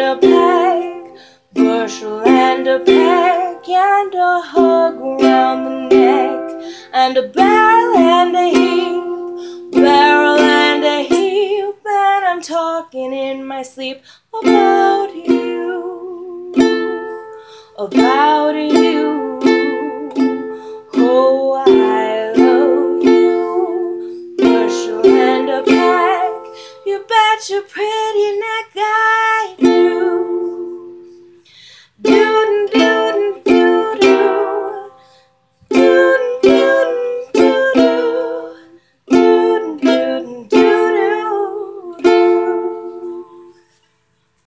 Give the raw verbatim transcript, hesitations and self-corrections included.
a peck, bushel and a peck, and a hug around the neck, and a barrel and a heap, barrel and a heap, and I'm talking in my sleep about you, about you.